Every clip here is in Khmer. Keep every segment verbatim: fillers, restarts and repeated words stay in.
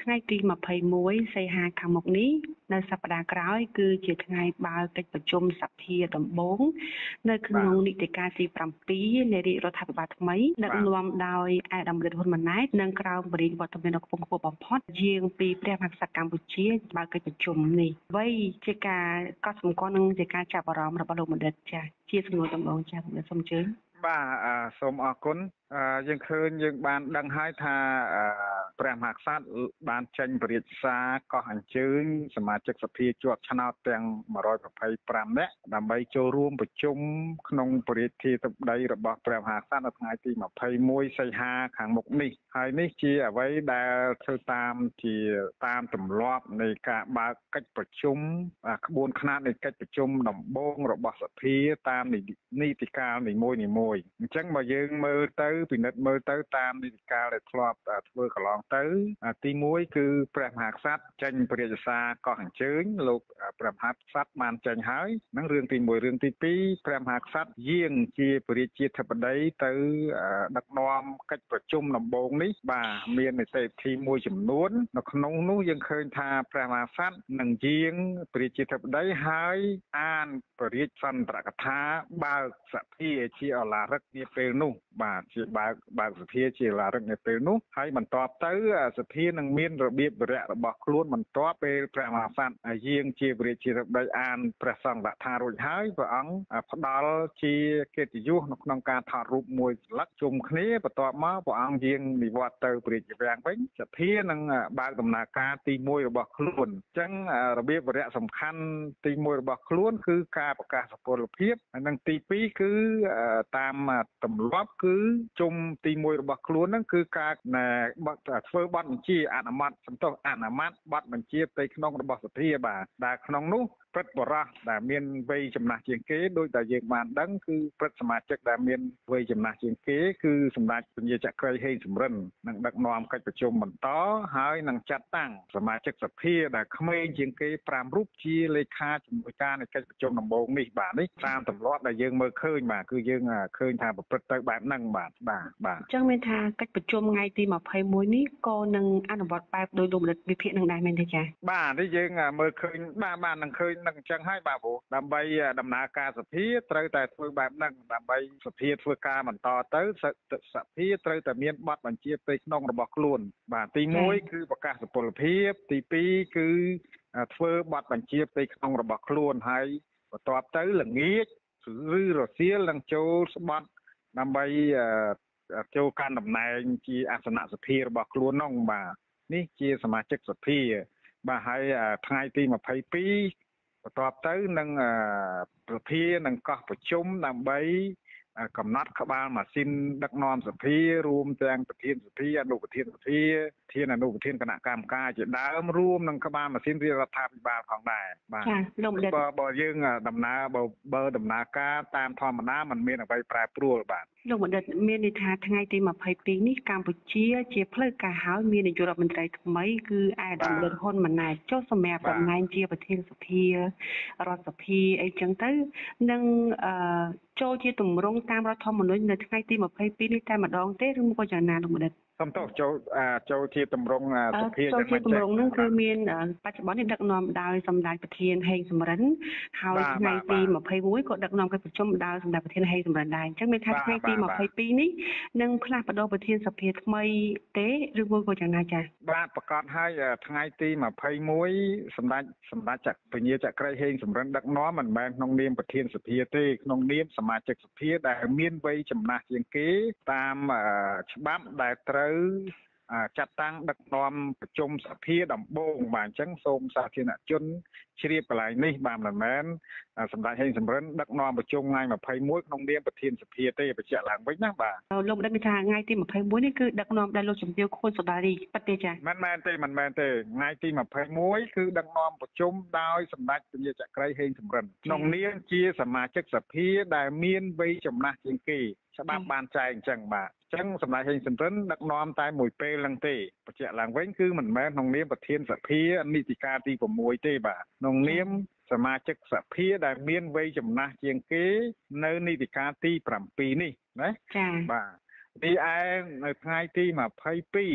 ថ្ងៃទីยี่สิบเอ็ดសីហាខាងមុខនេះនៅសប្តាហ៍ក្រោយគឺជាថ្ងៃបើកកិច្ចប្រជុំសភាដំបូងនៅក្នុងនីតិកាលទីsevenនៃរាជរដ្ឋាភិបាលថ្មីដឹកនាំដោយឯកឧត្តមរដ្ឋហ៊ុនម៉ាណែតនិងក្រមបរិយាវត្តមានខ្ពង់ខ្ពស់បំផុតយាងពីព្រះមហាក្សត្រកម្ពុជាបើកកិច្ចប្រជុំនេះអ្វីជាការកត់សម្គាល់និងជាការចាប់អារម្មណ៍របស់លោកបណ្ឌិតចា៎ជាសំណួរដំបូងចា៎សូមអញ្ជើញបាទសូមអរគុណយើងឃើញយើងបានដឹងហើយថាព្រះមហាក្សត្របានចេញពរាជសារកោះអញ្ជើញសមាជិកសភាជាប់ឆ្នោតទាំងone hundred twenty-fiveនាក់ដើម្បីចូលរួមប្រជុំក្នុងពរាជធាតុបដីរបស់ព្រះមហាក្សត្រនៅថ្ងៃទីtwenty-oneសីហាខាងមុខនេះហើយនេះជាអ្វីដែលធ្វើតាមជាតាមទម្លាប់នៃការបើកកិច្ចប្រជុំក្បួនខ្នាតនៃកិច្ចប្រជុំដំបូងរបស់សភាតាមនីតិកាលនីមួយៗអញ្ចឹងបើយើងមើលទៅពិនិត្យមើលទៅតាមនីតិកាលដែលធ្លាប់ធ្វើកន្លងទៅទីមួយគឺព្រះមហាក្សត្រចេញពរាជសារកោះអញ្ជើញលោកព្រះមហាក្សត្របានចេញហើយនឹងរឿងទីoneរឿងទីtwoព្រះមហាក្សត្រយាងជាពរាជាធិបតីទៅដឹកនាំកិច្ចប្រជុំដំបូងនេះបាទមាននីតិវិធីមួយចំនួននៅក្នុងនោះយើងឃើញថាព្រះមហាក្សត្រនឹងយាងពរាជាធិបតីហើយអានពរាជសន្ទរកថាបើកសភាជាអឡារឹកនាពេលនោះបាទជាបើកបើកសភាជាអឡារឹកនាពេលនោះហើយបន្ទាប់ទៅសភានឹងមានរបៀបវរៈរបស់ខ្លួនបន្ទាប់ពេលព្រះមហាក្សត្រយាងជាពរាជាធិបតីអានព្រះសង្ឃថារួចហើយព្រះអង្គផ្ដល់ជាកិត្តិយសនៅក្នុងការថតរូបមួយស្លឹកជុំគ្នាបន្ទាប់មកព្រះអង្គយាងនិវត្តទៅពរាជវាំងវិញសភានឹងបើកដំណើរការទីoneរបស់ខ្លួនអញ្ចឹងរបៀបវរៈសំខាន់ទីoneរបស់ខ្លួនគឺការប្រកាសសុពលភាពហើយនិងទីtwoគឺតាមទម្លាប់គឺជុំទីoneរបស់ខ្លួនហ្នឹងគឺការធ្វើបទបញ្ជាអនុម័តសន្ទុះអនុម័តបទបញ្ជាផ្ទៃក្នុងរបស់សភាបាទដែលក្នុងនោះព្រឹទ្ធបរិះដែលមានវ័យចំណាស់ជាងគេដោយតែយើងបានដឹងគឺព្រឹទ្ធសមាជិកដែលមានវ័យចំណាស់ជាងគេគឺសម្ដេចពញាចក្រីហេងសំរិននឹងដឹកនាំកិច្ចប្រជុំបន្តហើយនឹងចាត់តាំងសមាជិកសភាដែលក្មេងជាងគេfiveរូបជាលេខាជំនួយការនៃកិច្ចប្រជុំដំបូងនេះបាទនេះតាមទម្លាប់ដែលយើងមើលឃើញបាទគឺយើងឃើញថាប្រព្រឹត្តទៅបែបហ្នឹងបាទបាទបាទអញ្ចឹងមានថាកិច្ចប្រជុំថ្ងៃទីtwenty-oneនេះក៏នឹងអនុវត្តបែបដោយលោកបណ្ឌិតវិភាគនឹងដែរមែនទេចា៎បាទនេះយើងមើលឃើញបាទបាទនឹងឃើញនឹងអញ្ចឹងហើយបាទព្រោះដើម្បីដំណើរការសភាត្រូវតែធ្វើបែបហ្នឹងដើម្បីសភាធ្វើការបន្តទៅសភាត្រូវតែមានបទបញ្ជាផ្ទៃក្នុងរបស់ខ្លួនបាទទីoneគឺប្រកាសសុពលភាពទីtwoគឺធ្វើបទបញ្ជាផ្ទៃក្នុងរបស់ខ្លួនហើយបន្ទាប់ទៅល្ងាចឬរសៀលនឹងចូលស្បត់ដើម្បីចូលកាន់តំណែងជាអាសនៈសភារបស់ខ្លួននោះបាទនេះជាសមាជិកសភាបាទហើយថ្ងៃទីtwenty-twoបន្ទាប់ទៅនឹងសភានឹងកោះប្រជុំដើម្បីកំណត់ក្បាលម៉ាស៊ីនដឹកនាំសភារួមទាំងប្រធានសភាអនុប្រធានសភាប្រធានអនុប្រធានគណៈកម្មការជាដើមរួមនឹងក្បាលម៉ាស៊ីនរាជរដ្ឋាភិបាលផងដែរបាទចា៎លោកបណ្ឌិតបើបើយើងដំណើរបើបើដំណើរការតាមធម្មតាมันមានអ្វីប្រែប្រួលបាទលោកបណ្ឌិតមានន័យថាថ្ងៃទីtwenty-twoនេះកម្ពុជាជាផ្លូវការហើយមាននាយករដ្ឋមន្ត្រីថ្មីគឺឯកឧត្តមរដ្ឋហ៊ុនម៉ាណែតចុះសម្រាប់តំណែងជាប្រធានសភារដ្ឋសភាអីចឹងទៅនឹងអឺចូលជាទម្រង់តាមរដ្ឋធម្មនុញ្ញនៅថ្ងៃទីtwenty-twoនេះតែម្ដងទេឬមកយ៉ាងណាលោកបណ្ឌិតសំទោសចូលចូលជាទម្រង់សភាចូលជាទម្រង់ហ្នឹងគឺមានបច្ចុប្បន្ននេះដឹកនាំដោយសម្ដេចប្រធានហេងសំរិនហើយថ្ងៃទីtwenty-oneក៏ដឹកនាំកិច្ចប្រជុំដោយសម្ដេចប្រធានហេងសំរិនដែរអញ្ចឹងមានថាថ្ងៃទីtwenty-twoនេះនឹងផ្លាស់ប្ដូរប្រធានសភាថ្មីទេឬមួយក៏យ៉ាងណាចា៎បាទប្រកាសហើយថ្ងៃទីtwenty-oneសម្ដេចសម្ដេចពញាចក្រីហេងសំរិនដឹកនាំមិនមែនក្នុងនាមប្រធានសភាទេក្នុងនាមសមាជិកសភាដែលមានវ័យចំណាស់ជាងគេតាមច្បាប់ដែលត្រូវចាត់តាំងដឹកនាំប្រជុំសភាដំបូងបាទអញ្ចឹងសូមសាធារណជនជ្រាបកន្លែងនេះបាទមិនមែនសម្ដេចហេងសំរិនដឹកនាំប្រជុំថ្ងៃtwenty-oneក្នុងនាមប្រធានសភាទេបញ្ជាក់ឡើងវិញណាបាទលោកបណ្ឌិតមានថាថ្ងៃទីtwenty-oneនេះគឺដឹកនាំដោយលោកជំទាវ ខួនសូដារីពិតទេចា៎មិនមែនទេមិនមែនទេថ្ងៃទីtwenty-oneគឺដឹកនាំប្រជុំដោយសម្ដេចពញាចក្រីហេងសំរិនក្នុងនាមជាសមាជិកសភាដែលមានវ័យចំណាស់ជាងគេច្បាប់បានចែងអញ្ចឹងបាទអញ្ចឹងសម្ដេចហេងសំរិនដឹកនាំតែមួយពេលហ្នឹងទេបញ្ជាក់ឡើងវិញគឺមិនមែនក្នុងនាមប្រធានសភានីតិកាលទីsixទេបាទក្នុងនាមសមាជិកសភាដែលមានវ័យចំណាស់ជាងគេនៅនីតិកាលទីsevenនេះណាចា៎បាទទីឯនៅថ្ងៃទីtwenty-two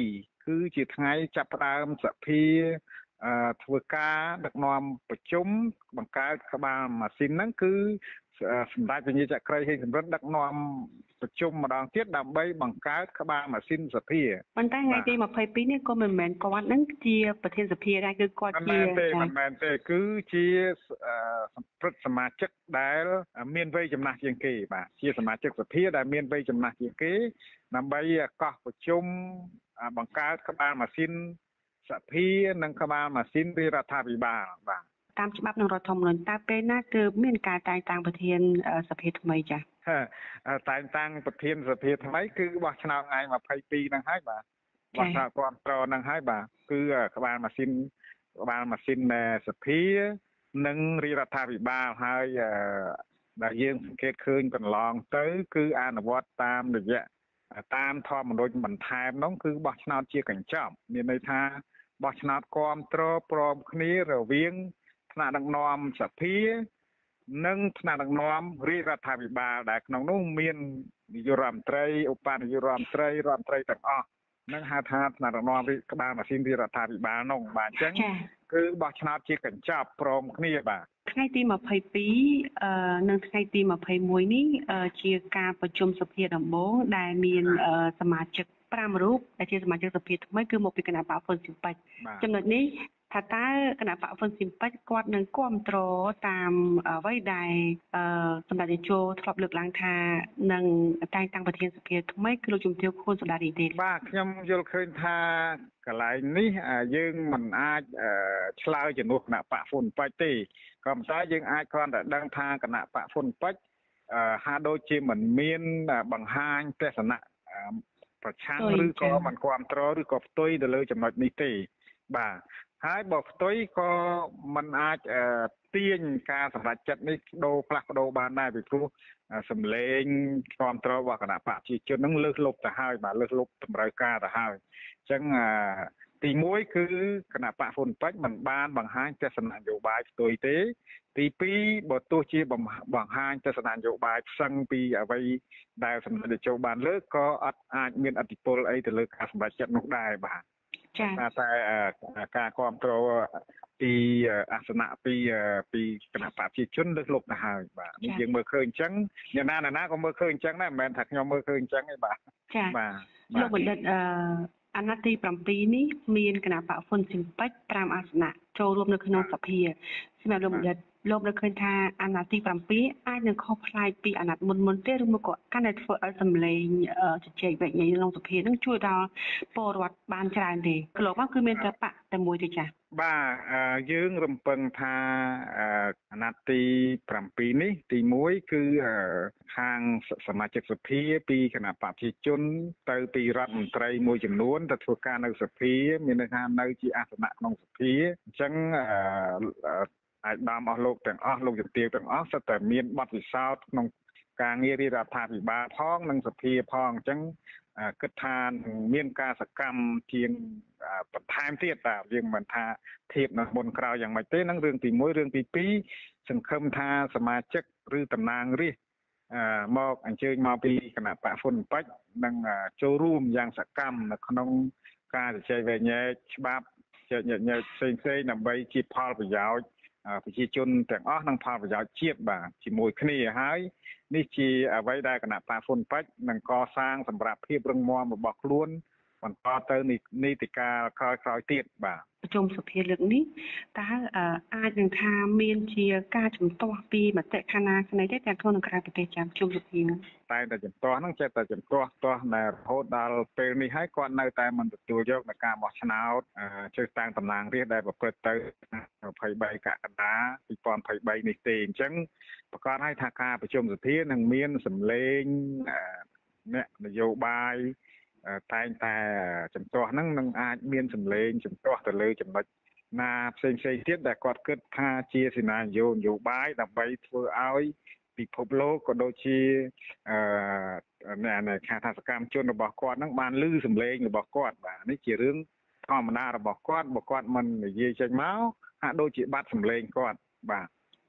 គឺជាថ្ងៃចាប់ផ្ដើមសភាធ្វើការដឹកនាំប្រជុំបង្កើតក្បាលម៉ាស៊ីនហ្នឹងគឺសម្ដេចព្រះនាយកចក្រីហេងសំរិទ្ធដឹកនាំប្រជុំម្ដងទៀតដើម្បីបង្កើតក្បាលម៉ាស៊ីនសភាប៉ុន្តែថ្ងៃទីម្ភៃពីរនេះក៏មិនមែនគាត់ហ្នឹងជាប្រធានសភាដែរគឺគាត់ជាមិនមែនទេមិនមែនទេគឺជាព្រឹទ្ធសមាជិកដែលមានវ័យចំណាស់ជាងគេបាទជាសមាជិកសភាដែលមានវ័យចំណាស់ជាងគេដើម្បីកោះប្រជុំបង្កើតក្បាលម៉ាស៊ីនសភានិងក្បាលម៉ាស៊ីនរាជរដ្ឋាភិបាលបាទតាមច្បាប់និងរដ្ឋធម្មនុញ្ញតើពេលណាគឺមានការតែងតាំងប្រធានសភាថ្មីចា៎តែងតាំងប្រធានសភាថ្មីគឺបោះឆ្នោតថ្ងៃម្ភៃពីរហ្នឹងហើយបាទបោះឆ្នោតគ្រប់គ្រងហ្នឹងហើយបាទគឺក្បាលម៉ាស៊ីនក្បាលម៉ាស៊ីនសភានិងរាជរដ្ឋាភិបាលហើយដែលយើងសង្កេតឃើញកន្លងទៅគឺអនុវត្តតាមរយៈតាមធម្មនុញ្ញបន្ថែមនោះគឺបោះឆ្នោតជាកញ្ចប់មានន័យថាបោះឆ្នោតគ្រប់គ្រងព្រមគ្នារវាងថ្នាក់ដឹកនាំសភានិងថ្នាក់ដឹកនាំរាជរដ្ឋាភិបាលដែលក្នុងនោះមាននាយករដ្ឋមន្ត្រីឧបនាយករដ្ឋមន្ត្រីរដ្ឋមន្ត្រីទាំងអស់នឹងហៅថាថ្នាក់ដឹកនាំរាជក្បាលម៉ាស៊ីនរាជរដ្ឋាភិបាលនោះបាទអញ្ចឹងគឺបោះឆ្នោតជាកញ្ចប់ព្រមគ្នាបាទថ្ងៃទីម្ភៃពីរអឺនិងថ្ងៃទីម្ភៃមួយនេះជាការប្រជុំសភាដំបូងដែលមានសមាជិកប្រាំរូបដែលជាសមាជិកសភាថ្មីគឺមកពីគណៈបកហ្វុនស៊ិមប៉ិចចំណុចនេះថាតើគណៈបកហ្វុនស៊ិមប៉ិចគាត់នឹងគ្រប់គ្រងតាមអ្វីដែលសម្ដេចនាយកធ្លាប់លើកឡើងថានឹងតែងតាំងប្រធានសភាថ្មីគឺលោកជំទាវ ខួន សូដារីទេបាទខ្ញុំយល់ឃើញថាកន្លែងនេះយើងមិនអាចឆ្លើយជំនួសគណៈបកហ្វុនប៉ិចទេក៏ប៉ុន្តែយើងអាចគ្រាន់តែដឹងថាគណៈបកហ្វុនប៉ិចហាក់ដូចជាមិនមានបង្ហាញទស្សនៈប្រឆាំងឬក៏មិនគ្រប់គ្រងឬក៏ផ្ទុយទៅលើចំណុចនេះទេបាទហើយបើផ្ទុយក៏មិនអាចទាញការសម្រេចចិត្តនេះដូរផ្លាស់ប្ដូរបានដែរពីព្រោះសម្លេងគ្រប់គ្រងរបស់គណៈបកប្រជាជននឹងលើសលប់ទៅហើយបាទលើសលប់តម្រូវការទៅហើយអញ្ចឹងទីមួយគឺគណៈបកហ៊ុនប៉ិចមិនបានបង្ហាញទស្សនៈនយោបាយផ្ទុយទេទីពីរបើទោះជាបង្ហាញទស្សនៈនយោបាយផ្សឹងពីអ្វីដែលសម្ដេចនាយកបានលើកក៏អត់អាចមានឥទ្ធិពលអីទៅលើការសម្រេចចិត្តនោះដែរបាទចា៎តែការគ្រប់គ្រងពីអាសនៈពីពីគណៈបកប្រជាជនលើសលប់ទៅហើយបាទនេះយើងមើលឃើញអញ្ចឹងអ្នកណាណាក៏មើលឃើញអញ្ចឹងដែរមិនមែនថាខ្ញុំមើលឃើញអញ្ចឹងទេបាទចា៎បាទលោកបណ្ឌិតអឺអាណត្តិទីប្រាំពីរនេះមានគណៈបកហ៊ុនស៊ិមប៉ិចប្រាំអាសនៈចូលរួមនៅក្នុងសភាសម្រាប់លោកបណ្ឌិតលោកនៅឃើញថាអាណត្តិទីប្រាំពីរអាចនឹងខុសប្លែកពីអាណត្តិមុនមុនទេឬមកក៏កាន់តែធ្វើឲ្យសម្លេងជជែកវែកញែកក្នុងសភានឹងជួយដល់ពលរដ្ឋបានច្រើនទេកន្លងមកគឺមានតែបកតែមួយទេចា៎បាទយើងរំពឹងថាអាណត្តិទីប្រាំពីរនេះទីមួយគឺខាងសមាជិកសភាពីគណៈបកប្រជាជនទៅពីរដ្ឋមន្ត្រីមួយចំនួនទៅធ្វើការនៅសភាមានន័យថានៅជាអាសនៈក្នុងសភាអញ្ចឹងអាចដាមអស់លោកទាំងអស់លោកជំទាវទាំងអស់សុទ្ធតែមានបទពិសោធន៍ក្នុងការងាររាជរដ្ឋាភិបាលផងនិងសភាផងអញ្ចឹងគិតថាមានការសកម្មជាងបន្ថែមទៀតបាទយើងមិនថាធៀបនៅមុនក្រោយយ៉ាងម៉េចទេហ្នឹងរឿងទីមួយរឿងទីពីរសង្ឃឹមថាសមាជិកឬតំណាងរាស្ត្រមកអញ្ជើញមកពីគណៈបកហ៊ុនប៉ិចនឹងចូលរួមយ៉ាងសកម្មនៅក្នុងការជជែកវែកញែកច្បាប់ជជែកញែកផ្សេងផ្សេងដើម្បីជាផលប្រយោជន៍ប្រជាជនទាំងអស់និងផលប្រយោជន៍ជាតិបាទជាមួយគ្នាហើយនេះជាអ្វីដែលគណៈបកហ៊ុនប៉ិចនឹងកសាងសម្រាប់ភាពរឹងមាំរបស់ខ្លួនបន្តទៅនីតិកាលក្រោយៗទៀតបាទប្រជុំសភាលើកនេះតើអាចនឹងថាមានជាការជំទាស់ពីមតិខាងណាស្នៃទេទាំងក្នុងនិងក្រៅប្រទេសចាំប្រជុំសភាតែតែជំទាស់ហ្នឹងចេះតែជំទាស់ទាស់តែរហូតដល់ពេលនេះហើយគាត់នៅតែមិនទទួលយកនៃការបោះឆ្នោតជ្រើសតាំងតំណាងរាស្ត្រដែលប្រព្រឹត្តទៅម្ភៃបីកក្កដាពីរពាន់ยี่สิบสามនេះទេអញ្ចឹងប្រកាសឲ្យថាការប្រជុំសភានឹងមានសម្លេងអ្នកនយោបាយតែងតែចំទាស់ហ្នឹងនឹងអាចមានសម្លេងចំទាស់ទៅលើចំណុចណាផ្សេងផ្សេងទៀតដែលគាត់គិតថាជាសេនានយោនយោបាយដើម្បីធ្វើឲ្យពិភពលោកក៏ដូចជាអឺខាងថាសកម្មជនរបស់គាត់ហ្នឹងបានឮសម្លេងរបស់គាត់បាទនេះជារឿងធម្មតារបស់គាត់បើគាត់មិននិយាយចេញមកហាក់ដូចជាបាត់សម្លេងគាត់បាទ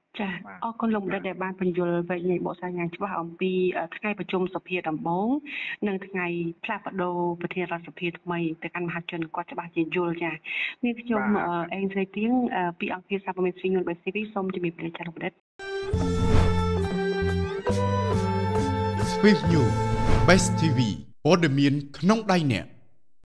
ចាអរគុណលោកបណ្ឌិតដែលបានបញ្យល់វែកញែកបកស្រាយយ៉ាងច្បាស់អំពីថ្ងៃប្រជុំសភាដំបូងនិងថ្ងៃផ្លាស់ប្ដូរប្រធានរដ្ឋសភាថ្មីទៅកាន់មហាជនគាត់ច្បាស់ជាយល់ចានេះខ្ញុំអេងស្រីទៀងពីអង្គភាពសាព័ត៌មាន Signal by ស៊ី វី សូមជម្រាបលាចាលោកបណ្ឌិត Swift News Best ធី វី ព័ត៌មានក្នុងដៃអ្នក